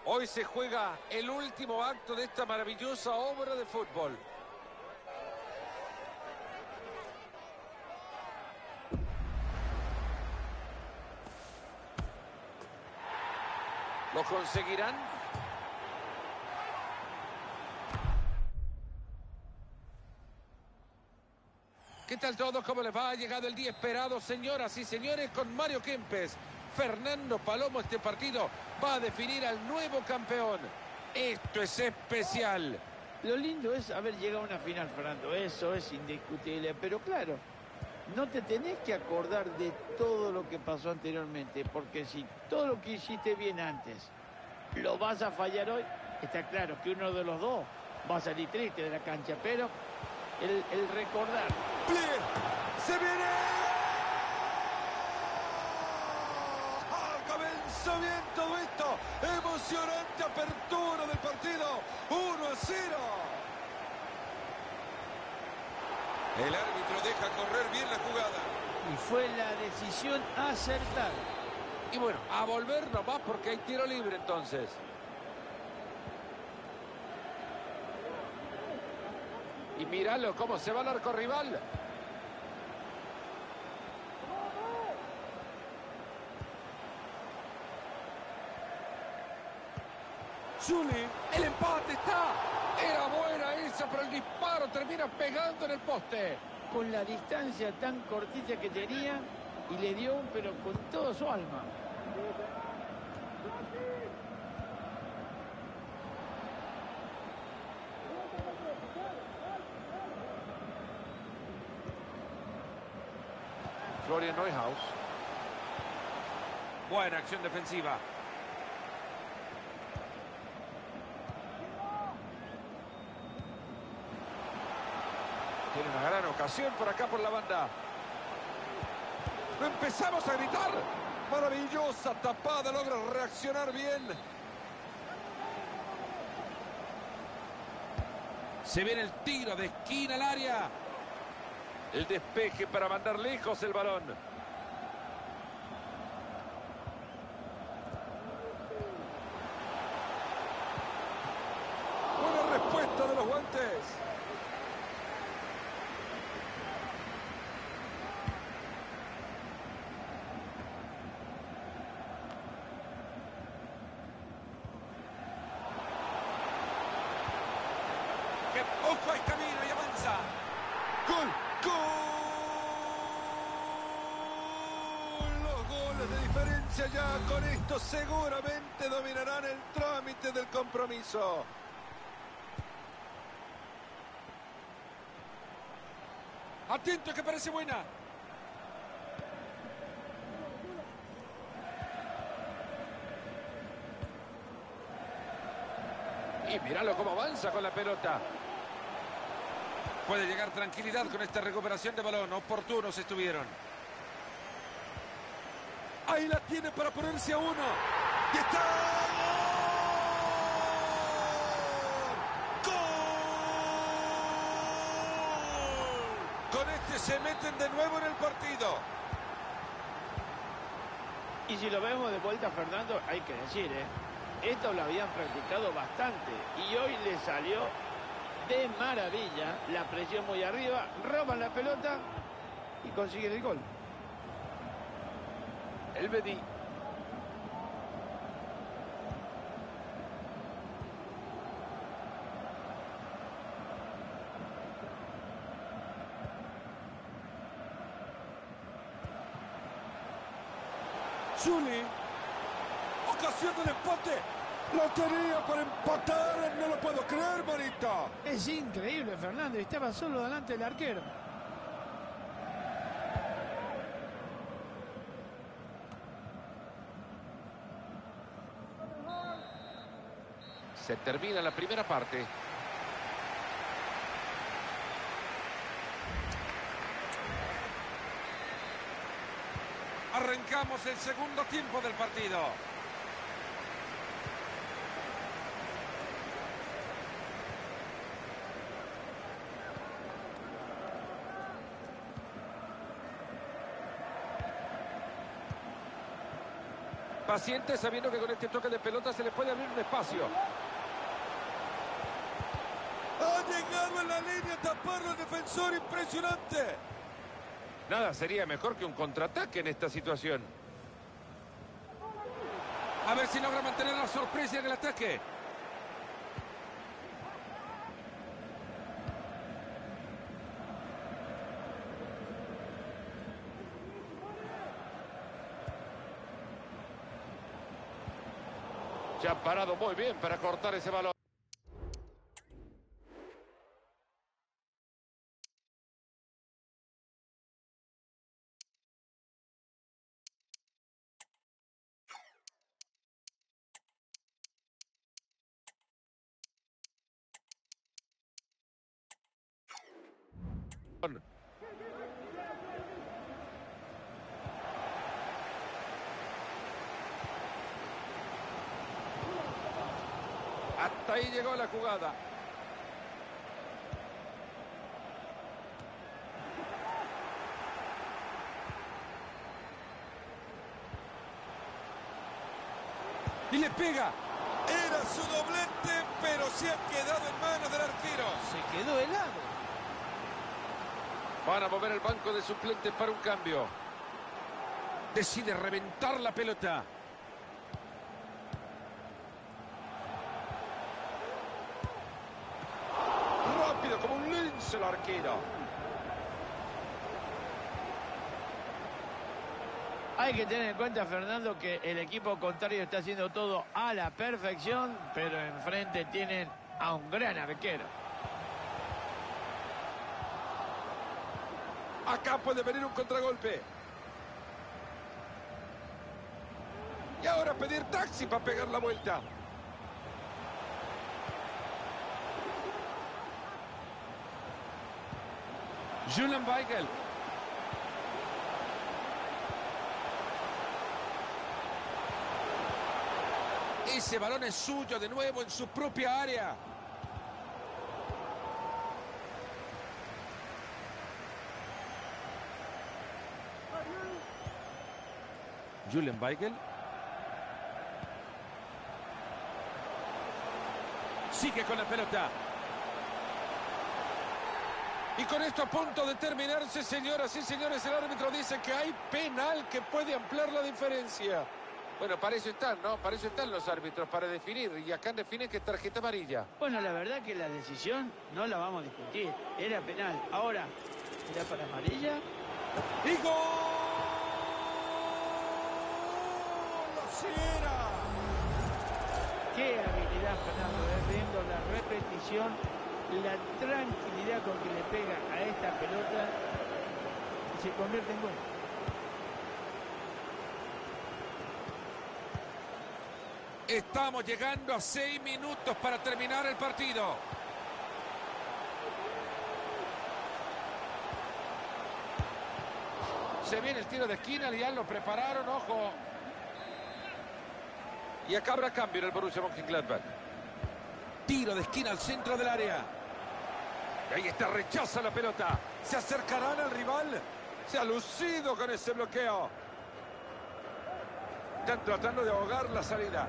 Hoy se juega el último acto de esta maravillosa obra de fútbol. ¿Lo conseguirán? ¿Qué tal todo? ¿Cómo les va? Ha llegado el día esperado, señoras y señores, con Mario Kempes. Fernando Palomo, este partido va a definir al nuevo campeón. Esto es especial. Lo lindo es haber llegado a una final, Fernando. Eso es indiscutible. Pero claro, no te tenés que acordar de todo lo que pasó anteriormente. Porque si todo lo que hiciste bien antes lo vas a fallar hoy, está claro que uno de los dos va a salir triste de la cancha. Pero el recordar... ¡Pliegue! ¡Se viene! Comenzó bien todo esto. Emocionante apertura del partido. 1-0. El árbitro deja correr bien la jugada. Y fue la decisión acertada. Y bueno, a volver nomás porque hay tiro libre entonces. Y míralo cómo se va al arco rival. Zuli, el empate está. Era buena esa, pero el disparo termina pegando en el poste. Con la distancia tan cortita que tenía y le dio, pero con toda su alma. Florian Neuhaus. Buena acción defensiva. Tiene una gran ocasión por acá por la banda. Empezamos a gritar. Maravillosa tapada, logra reaccionar bien. Se viene el tiro de esquina al área. El despeje para mandar lejos el balón. Buena respuesta de los guantes. ¡Qué ojo al camino y avanza! ¡Gol! ¡Gol! Los goles de diferencia ya con esto seguramente dominarán el trámite del compromiso. Atento que parece buena. Y míralo cómo avanza con la pelota. Puede llegar tranquilidad con esta recuperación de balón. Oportunos estuvieron. Ahí la tiene para ponerse a 1. ¡Y está! ¡Gol! Con este se meten de nuevo en el partido. Y si lo vemos de vuelta, Fernando, hay que decir, esto lo habían practicado bastante y hoy le salió de maravilla. La presión muy arriba, roban la pelota y consiguen el gol. El Bedi. Zuli. Ocasión del empate. Lo tenía para empatar. No lo puedo creer, Marita. Es increíble, Fernando. Estaba solo delante del arquero. Se termina la primera parte. Arrancamos el segundo tiempo del partido. Paciente, sabiendo que con este toque de pelota se le puede abrir un espacio. Ha llegado en la línea a taparlo el defensor, impresionante. Nada sería mejor que un contraataque en esta situación. A ver si logra mantener la sorpresa en el ataque. Se ha parado muy bien para cortar ese balón. Hasta ahí llegó la jugada. Y le pega. Era su doblete, pero se ha quedado en manos del arquero. Se quedó helado. Van a mover el banco de suplentes para un cambio. Decide reventar la pelota. Rápido como un lince el arquero. Hay que tener en cuenta, Fernando, que el equipo contrario está haciendo todo a la perfección, pero enfrente tienen a un gran arquero. Acá puede venir un contragolpe. Y ahora pedir taxi para pegar la vuelta. Julian Weigl. Ese balón es suyo de nuevo en su propia área. Julian Weigl. Sigue con la pelota. Y con esto a punto de terminarse, señoras y señores, el árbitro dice que hay penal que puede ampliar la diferencia. Bueno, para eso están, ¿no? Para eso están los árbitros, para definir. Y acá definen que es tarjeta amarilla. Bueno, la verdad que la decisión no la vamos a discutir. Era penal. Ahora, ¿era para amarilla? ¡Y gol! ¡Así era! Qué habilidad, Fernando, viendo la repetición, la tranquilidad con que le pega a esta pelota y se convierte en gol. Estamos llegando a 6 minutos para terminar el partido. Se viene el tiro de esquina, ya lo prepararon, ojo. Y acá habrá cambio en el Borussia Mönchengladbach. Tiro de esquina al centro del área. Y ahí está, rechaza la pelota. ¿Se acercarán al rival? Se ha lucido con ese bloqueo. Están tratando de ahogar la salida.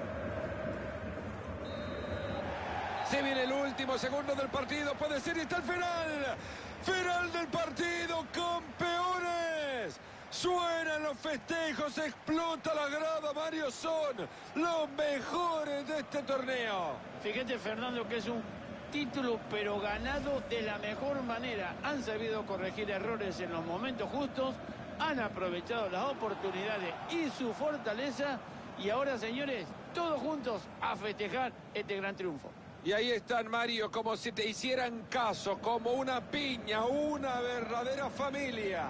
Se viene el último segundo del partido. Puede ser y está el final. Final del partido, campeones. Suenan los festejos, explota la grada, Mario. Son los mejores de este torneo. Fíjate, Fernando, que es un título, pero ganado de la mejor manera. Han sabido corregir errores en los momentos justos, han aprovechado las oportunidades y su fortaleza. Y ahora, señores, todos juntos a festejar este gran triunfo. Y ahí están, Mario, como si te hicieran caso, como una piña, una verdadera familia.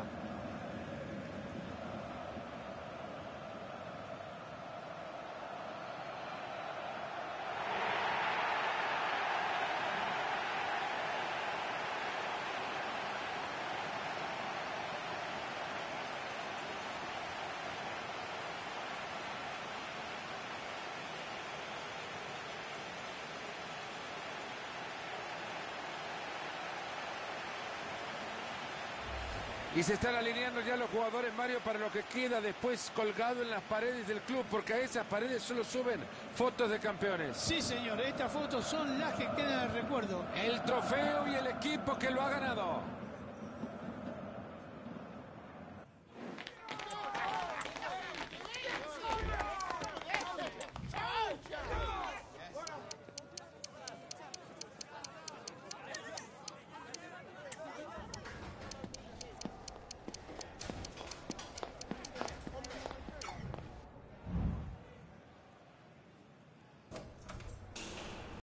Y se están alineando ya los jugadores, Mario, para lo que queda después colgado en las paredes del club, porque a esas paredes solo suben fotos de campeones. Sí, señor, estas fotos son las que quedan en el recuerdo. El trofeo y el equipo que lo ha ganado.